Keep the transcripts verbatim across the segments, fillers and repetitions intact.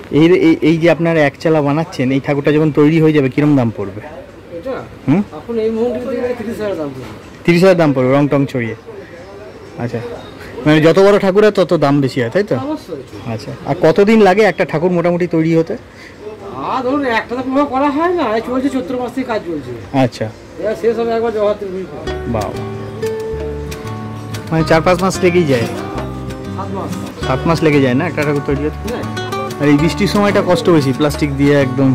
এই এই যে আপনারা একচালা বানাচ্ছেন, এই ঠাকুরটা যখন তৈরি হয়ে যাবে কিরম দাম পড়বে? হুম, তিরিশ হাজার দাম পড়বে রং টং ছড়িয়ে। আচ্ছা, মানে যত বড় ঠাকুর হয় তত দাম বেশি হয়, তাই তো? আচ্ছা, আর কতদিন লাগে একটা ঠাকুর মোটামুটি তৈরি হতে? ধরুন একটা তো পুরো করা হয় না, চলছে চৈত্র মাস থেকে কাজ চলছে। আচ্ছা, শেষ হবে একবার জগৎ। বাহ, মানে চার পাঁচ মাস লেগেই যায়। সাত মাস সাত মাস লেগে যায় না একটা ঠাকুর তৈরি হতে? আর এই বৃষ্টির সময়টা কষ্ট বেশি, প্লাস্টিক দিয়ে একদম।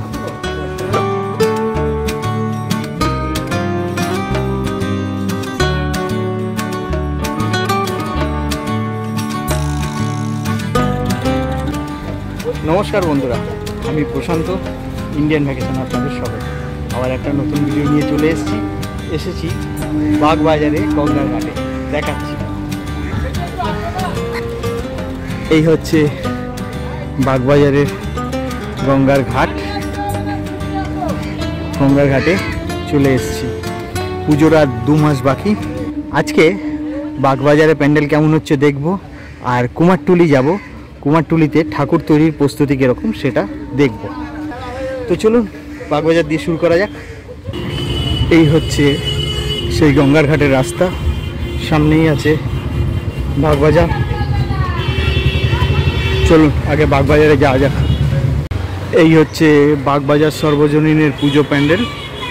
নমস্কার বন্ধুরা, আমি প্রশান্ত, ইন্ডিয়ান ভ্যাকেশন আপনাদের সবাই আবার একটা নতুন ভিডিও নিয়ে চলে এসেছি এসেছি বাগবাজারে গঙ্গার ঘাটে দেখাচ্ছি। এই হচ্ছে বাগবাজারের গঙ্গার ঘাট। গঙ্গার ঘাটে চলে এসেছি, পুজোর আর দু মাস বাকি। আজকে বাগবাজারে প্যান্ডেল কেমন হচ্ছে দেখব, আর কুমারটুলি যাব। কুমারটুলিতে ঠাকুর তৈরির প্রস্তুতি কীরকম সেটা দেখব। তো চলুন বাগবাজার দিয়ে শুরু করা যাক। এই হচ্ছে সেই গঙ্গার ঘাটের রাস্তা, সামনেই আছে বাগবাজার। চলুন আগে বাগবাজারে যাওয়া যাক। এই হচ্ছে বাগবাজার সর্বজনীনের পুজো প্যান্ডেল।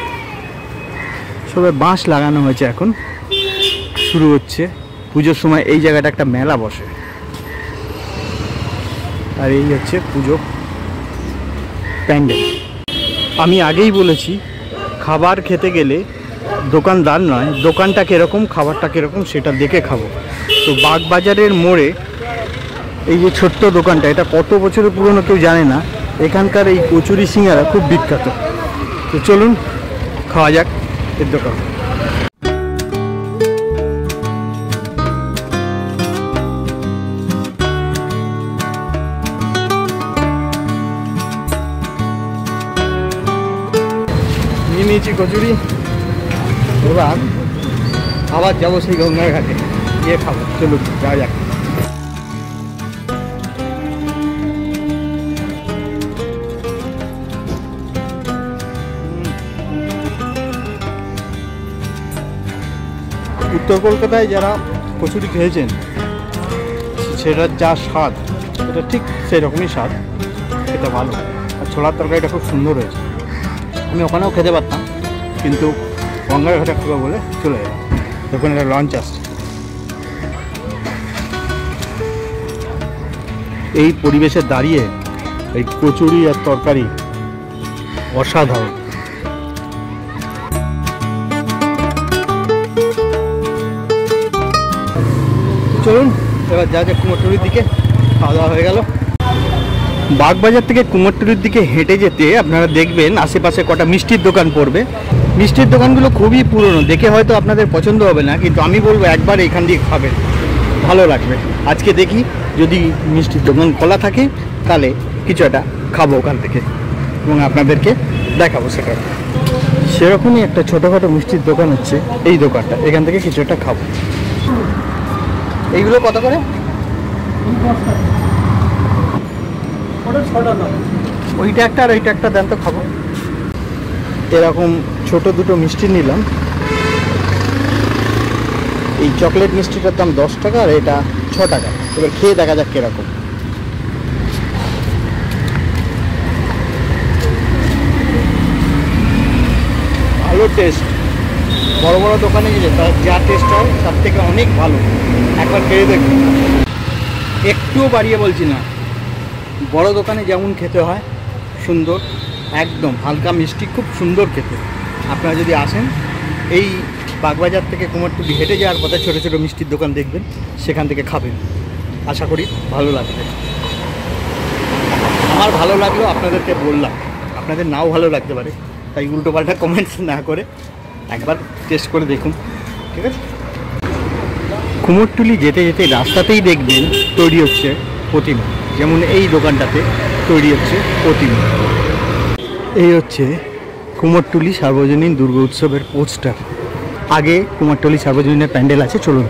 সবে বাঁশ লাগানো হয়েছে, এখন শুরু হচ্ছে। পুজোর সময় এই জায়গাটা একটা মেলা বসে। আর এই হচ্ছে পুজো প্যান্ডেল। আমি আগেই বলেছি, খাবার খেতে গেলে দোকানদার নয়, দোকানটা কীরকম খাবারটা কীরকম সেটা দেখে খাবো। তো বাগবাজারের মোড়ে এই যে ছোট্ট দোকানটা, এটা কত বছরের পুরনো কেউ জানে না। এখানকার এই কচুরি সিঙ্গারা খুব বিখ্যাত। তো চলুন খাওয়া যাক এর দোকান। নিয়ে নিয়েছি কচুরি, এবার আবার যাবো সেই গঙ্গার ঘাটে গিয়ে খাবো। চলুন যাওয়া যাক। উত্তর কলকাতায় যারা কচুরি খেয়েছেন সেটার যা স্বাদ, এটা ঠিক সেই রকমই স্বাদ, এটা ভালো। আর ছোলার তরকারিটা খুব সুন্দর হয়েছে। আমি ওখানেও খেতে পারতাম, কিন্তু গঙ্গার ঘাটে খাবো বলে চলে গেলাম। তখন একটা লঞ্চ আসছে। এই পরিবেশে দাঁড়িয়ে এই কচুরি আর তরকারি অসাধারণ। চলুন এবার যা যা কুমারটুলির দিকে। খাওয়া দাওয়া হয়ে গেল। বাগবাজার থেকে কুমারটুলির দিকে হেঁটে যেতে আপনারা দেখবেন আশেপাশে কটা মিষ্টির দোকান পড়বে। মিষ্টির দোকানগুলো খুবই পুরনো, দেখে হয়তো আপনাদের পছন্দ হবে না, কিন্তু আমি বলবো একবার এখান দিয়ে খাবেন, ভালো লাগবে। আজকে দেখি যদি মিষ্টির দোকান খোলা থাকে তাহলে কিছু একটা খাবো ওখান থেকে এবং আপনাদেরকে দেখাবো সেটা। সেরকমই একটা ছোটোখাটো মিষ্টির দোকান হচ্ছে এই দোকানটা, এখান থেকে কিছু একটা খাবো। এইগুলো কত করে? ওইটা একটা আর ওইটা একটা দেন তো, খাবো। এরকম ছোট দুটো মিষ্টি নিলাম। এই চকলেট মিষ্টিটার দাম দশ টাকা আর এটা ছ টাকা। এবার খেয়ে দেখা যাক কিরকম। ভালো টেস্ট। বড় বড় দোকানে গেলে তার যা টেস্ট হয় তার থেকে অনেক ভালো। একবার খেয়ে দেখুন, একটুও বাড়িয়ে বলছি না। বড় দোকানে যেমন খেতে হয় সুন্দর, একদম হালকা মিষ্টি, খুব সুন্দর খেতে। আপনারা যদি আসেন এই বাগবাজার থেকে কুমারটুলি হেঁটে যাওয়ার পথে ছোটো ছোটো মিষ্টির দোকান দেখবেন, সেখান থেকে খাবেন। আশা করি ভালো লাগবে। আমার ভালো লাগলো, আপনাদেরকে বললাম, আপনাদের নাও ভালো লাগতে পারে, তাই উল্টো পাল্টা কমেন্টস না করে একবার টেস্ট করে দেখুন, ঠিক আছে? কুমারটুলি যেতে যেতে রাস্তাতেই দেখবেন তৈরি হচ্ছে প্রতিমা। যেমন এই দোকানটাতে তৈরি হচ্ছে প্রতিমা। এই হচ্ছে কুমারটুলি সার্বজনীন দুর্গা উৎসবের পোস্টার। আগে কুমারটুলি সার্বজনীনের প্যান্ডেল আছে, চলুন।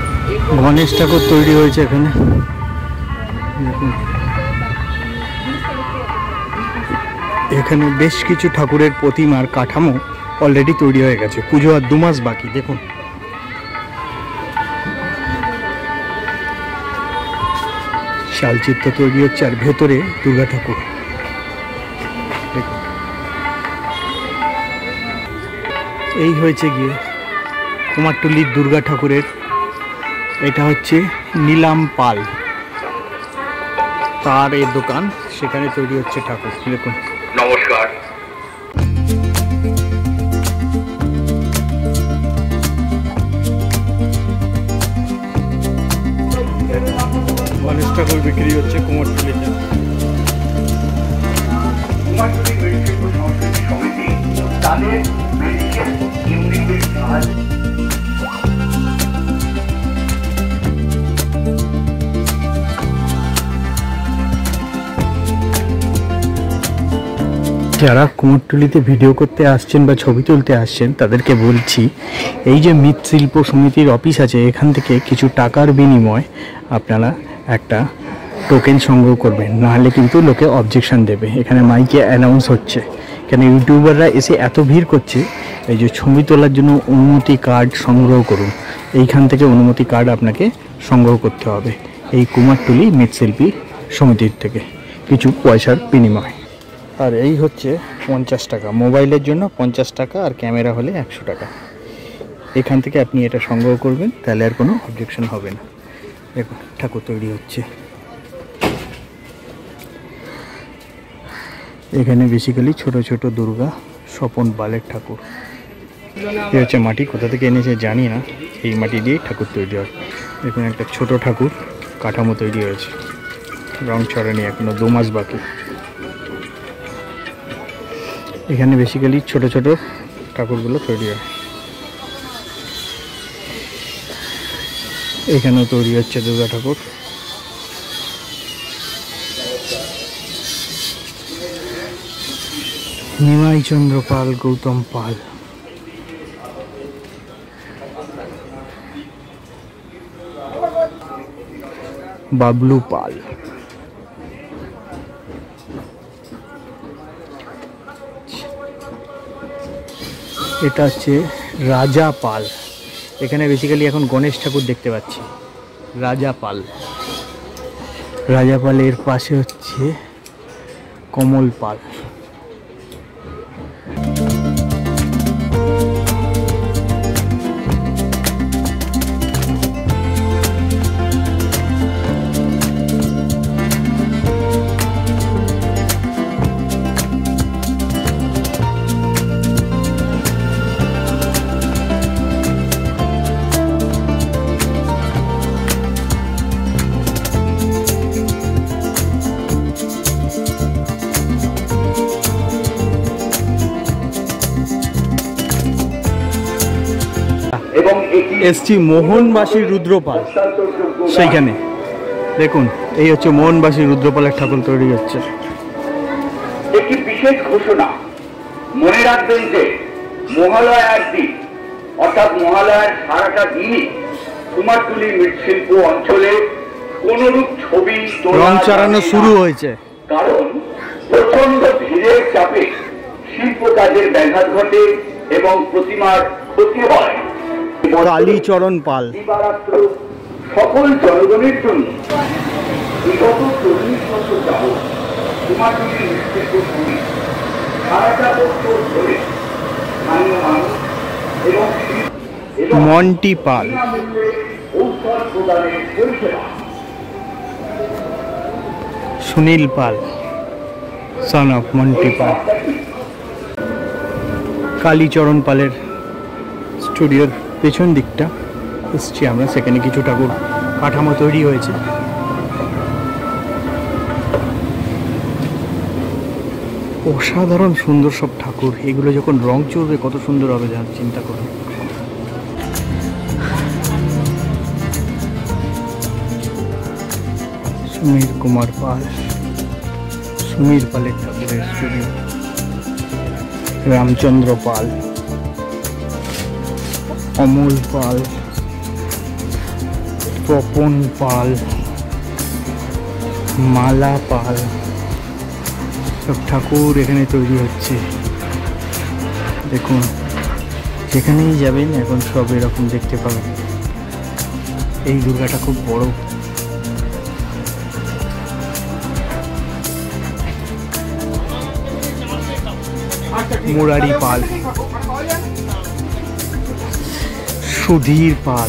গণেশ ঠাকুর তৈরি হয়েছে এখানে, দেখুন। এখানে বেশ কিছু ঠাকুরের প্রতিমার কাঠামো অলরেডি তৈরি হয়ে গেছে, পুজো আর দু মাস বাকি। দেখুন শালচিত্র তৈরি হচ্ছে আর ভেতরে দুর্গা ঠাকুর। দেখুন এই হয়েছে গিয়ে কুমারটুলির দুর্গা ঠাকুরের, এটা হচ্ছে নীলাম পাল তার এই দোকান, সেখানে তৈরি হচ্ছে ঠাকুর। দেখুন নমস্কার। গণেশ ঠাকুর বিক্রি হচ্ছে কুমারটুলিতে। কুমারটুলি মেডিকেল সংস্কৃতি সমিতি তাদের মেডিকেল ইউনিটের সাহায্যে যারা কুমারটুলিতে ভিডিও করতে আসছেন বা ছবি তুলতে আসছেন তাদেরকে বলছি, এই যে মৃৎশিল্প সমিতির অফিস আছে, এখান থেকে কিছু টাকার বিনিময় আপনারা একটা টোকেন সংগ্রহ করবেন, নাহলে কিন্তু লোকে অবজেকশন দেবে। এখানে মাইকে অ্যানাউন্স হচ্ছে, এখানে ইউটিউবাররা এসে এত ভিড় করছে, এই যে ছবি তোলার জন্য অনুমতি কার্ড সংগ্রহ করুন। এইখান থেকে অনুমতি কার্ড আপনাকে সংগ্রহ করতে হবে এই কুমারটুলি মৃৎশিল্পী সমিতির থেকে কিছু পয়সার বিনিময়। আর এই হচ্ছে পঞ্চাশ টাকা, মোবাইলের জন্য পঞ্চাশ টাকা, আর ক্যামেরা হলে একশো টাকা। এখান থেকে আপনি এটা সংগ্রহ করবেন, তাহলে আর কোনো অবজেকশন হবে না। দেখুন ঠাকুর তৈরি হচ্ছে। এখানে বেসিক্যালি ছোট ছোট দুর্গা স্বপন পালের ঠাকুর। এই হচ্ছে মাটি, কোথা থেকে এনেছে জানি না, এই মাটি দিয়েই ঠাকুর তৈরি হয়। দেখুন একটা ছোট ঠাকুর কাঠামো তৈরি হয়েছে, রং ছড়ানি, এখনো দু মাস বাকি। এখানে বেসিক্যালি ছোট ছোট ঠাকুরগুলো তৈরি হয়। এখানেও তৈরি হচ্ছে দুর্গা ঠাকুর। নিমাই চন্দ্র পাল, গৌতম পাল, বাবলু পাল, এটা হচ্ছে রাজা পাল। এখানে বেসিক্যালি এখন গণেশ ঠাকুর দেখতে পাচ্ছি, রাজা পাল। রাজা পালের পাশে হচ্ছে কমল পাল। এসছি মোহনবাসী রুদ্রপাল, সেইখানে দেখুন এই হচ্ছে মোহনবাসী রুদ্রপালের ঠাকুর তৈরি হচ্ছে। একটি বিশেষ ঘোষণা, মনে রাখবেন যে মহালয়ার দিন অর্থাৎ মহালয়ার সারাটা দিনই কুমারটুলি মৃৎশিল্প অঞ্চলে কোনরূপ ছবি রং চড়ানো শুরু হয়েছে, কারণ প্রচন্ড ভিড়ের চাপে শিল্প কাজের ব্যাঘাত ঘটে এবং প্রতিমার ক্ষতি হয়। কালীচরণ পাল সকল জনগণের জন্য বিগত চল্লিশ বছর যাবৎ কুমারটুলি মৃৎশিল্প সমিতি সারাটা বছর ধরে স্থানীয় মানুষ এবং মন্টি পাল, ঔষধ প্রদানের পরিষেবা। Sunil Pal, son of Monti Pal. কালীচরণ পালের স্টুডিওর পেছন দিকটা এসছি আমরা, সেখানে কিছু ঠাকুর কাঠামো তৈরি হয়েছে। অসাধারণ সুন্দর সব ঠাকুর, এগুলো যখন রং চড়বে কত সুন্দর হবে যা চিন্তা করুন। সুমির কুমার পাল, সুমির পালের ঠাকুরের স্টুডিও। রামচন্দ্র পাল, অমল পাল, তপন পাল, মালা পাল, সব ঠাকুর এখানে তৈরি হচ্ছে। দেখুন, যেখানেই যাবেন এখন সব এরকম দেখতে পাবেন। এই দুর্গাটা খুব বড়। মুরারি পাল, সুধীর পাল,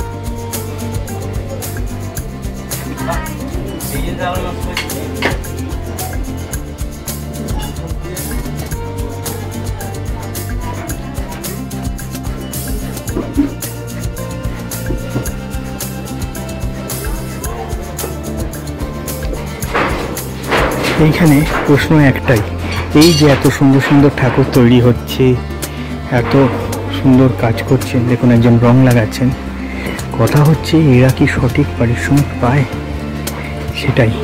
এইখানে প্রশ্ন একটাই, এই যে এত সুন্দর সুন্দর ঠাকুর তৈরি হচ্ছে, এত সুন্দর কাজ করছেন, দেখুন একজন রং লাগাচ্ছেন, কথা হচ্ছে এরা কি সঠিক পারিশ্রমিক পায়? সেটাই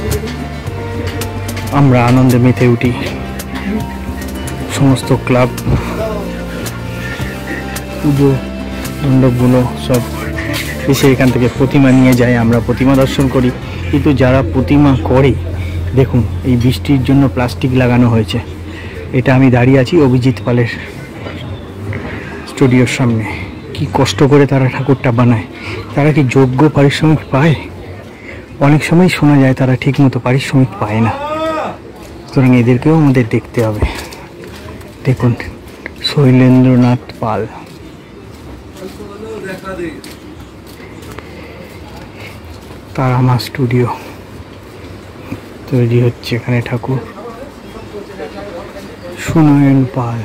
আমরা আনন্দে মেতে উঠি। সমস্ত ক্লাব, পুজো মণ্ডপগুলো সব এসে এখান থেকে প্রতিমা নিয়ে যায়, আমরা প্রতিমা দর্শন করি। কিন্তু যারা প্রতিমা করে, দেখুন এই বৃষ্টির জন্য প্লাস্টিক লাগানো হয়েছে। এটা আমি দাঁড়িয়ে আছি অভিজিৎ পালের স্টুডিওর সামনে। কি কষ্ট করে তারা ঠাকুরটা বানায়, তারা কি যোগ্য পারিশ্রমিক পায়? অনেক সময় শোনা যায় তারা ঠিক মতো পারিশ্রমিক পায় না, সুতরাং এদেরকেও আমাদের দেখতে হবে। দেখুন শৈলেন্দ্রনাথ পাল, তারামা স্টুডিও তৈরি হচ্ছে এখানে ঠাকুর। সুনয়ন পাল,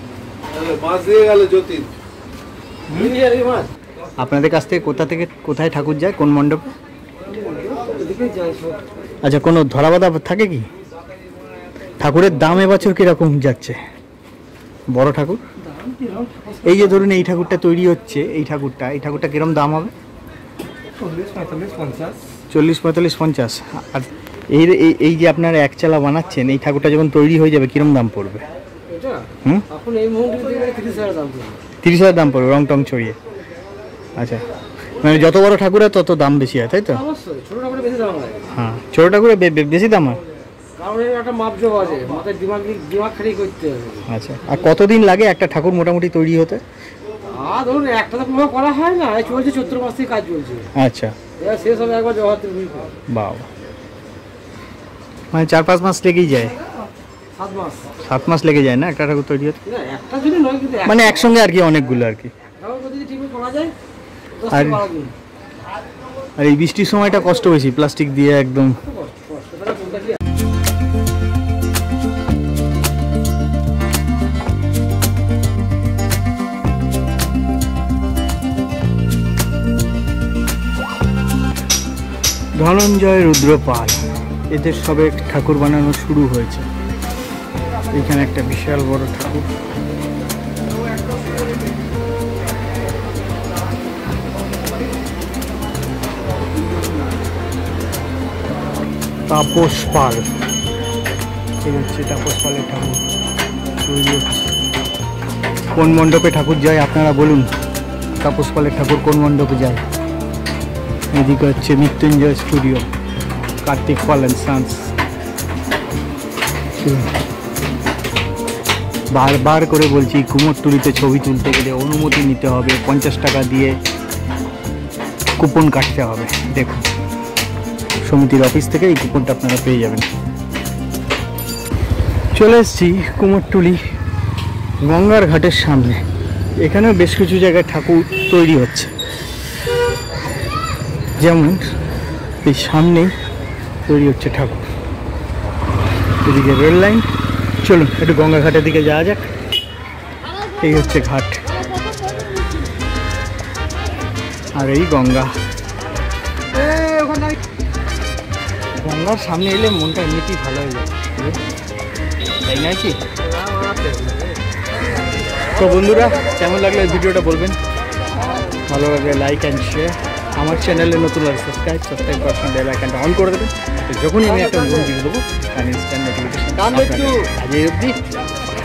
আপনাদের কাছ থেকে কোথা থেকে কোথায় ঠাকুর যায়, কোন মণ্ডপ? আচ্ছা, কোনো ধরাবাধা থাকে কি? ঠাকুরের দাম এবছর কিরকম যাচ্ছে? বড় ঠাকুর, এই যে ধরুন এই ঠাকুরটা তৈরি হচ্ছে, এই ঠাকুরটা এই ঠাকুরটা কিরকম দাম হবে? চল্লিশ পঁয়তাল্লিশ পঞ্চাশ। আর এই এই যে আপনারা এক চালা বানাচ্ছেন, এই ঠাকুরটা যখন তৈরি হয়ে যাবে কিরকম দাম পড়বে? হুম, তিরিশ হাজার দাম পড়বে রং টং ছড়িয়ে। আচ্ছা, মানে যত বড় ঠাকুর হয় তত দাম বেশি হয়, তাই তো? হ্যাঁ, ছোট ঠাকুরে বেশি দাম হয়। আচ্ছা, আর কতদিন লাগে একটা ঠাকুর মোটামুটি তৈরি হতে? ধরুন একটা তো পুরো করা হয় না, এই চলছে চৈত্র মাস থেকে কাজ চলছে। আচ্ছা, শেষ হবে একবার জগতের বাবা, মানে চার পাঁচ মাস লেগেই যায়। সাত মাস সাত মাস লেগে যায় না একটা ঠাকুর তৈরি হতে? একটা যদি নয়, কিন্তু মানে একসঙ্গে আর কি, অনেকগুলো আর কি। আর আর এই বৃষ্টির সময়টা কষ্ট বেশি, প্লাস্টিক দিয়ে একদম। ধনঞ্জয় রুদ্রপাল, এদের সবে ঠাকুর বানানো শুরু হয়েছে। এখানে একটা বিশাল বড় ঠাকুর। তাপস পাল, এই হচ্ছে তাপস পালের ঠাকুর তৈরি হচ্ছে। কোন মণ্ডপে ঠাকুর যায় আপনারা বলুন? তাপস পালের ঠাকুর কোন মণ্ডপে যায়? এদিকে হচ্ছে Mrityunjoy studio, Kartik Pal and sons. বারবার করে বলছি, কুমোরটুলিতে ছবি তুলতে গেলে অনুমতি নিতে হবে, পঞ্চাশ টাকা দিয়ে কুপন কাটতে হবে। দেখুন, সমিতির অফিস থেকে এই কুপনটা আপনারা পেয়ে যাবেন। চলে এসেছি কুমোরটুলি গঙ্গার ঘাটের সামনে। এখানেও বেশ কিছু জায়গায় ঠাকুর তৈরি হচ্ছে, যেমন এই সামনেই তৈরি হচ্ছে ঠাকুর। এদিকে রেল লাইন। চলুন একটু গঙ্গা ঘাটের দিকে যাওয়া যাক। এই হচ্ছে ঘাট, আর এই গঙ্গা। গঙ্গার সামনে এলে মনটা এমনিতেই ভালো হয়ে যায়, তাই না কি? তো বন্ধুরা, কেমন লাগলো এই ভিডিওটা বলবেন। ভালো লাগলে লাইক অ্যান্ড শেয়ার। আমার চ্যানেলে নতুন লাগে সাবস্ক্রাইব সাবস্ক্রাইব করার সময় বেল আইকনটা অন করে দেবেন। যখনই আমি একটা নতুন ভিডিও দেবো তার ইনস্ট্যান্ট নোটিফিকেশন। আজ এই অবধি।